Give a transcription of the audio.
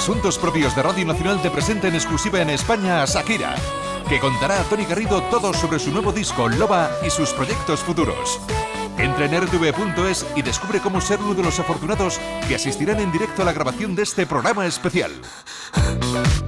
Asuntos Propios de Radio Nacional te presenta en exclusiva en España a Shakira, que contará a Tony Garrido todo sobre su nuevo disco Loba y sus proyectos futuros. Entra en rtv.es y descubre cómo ser uno de los afortunados que asistirán en directo a la grabación de este programa especial.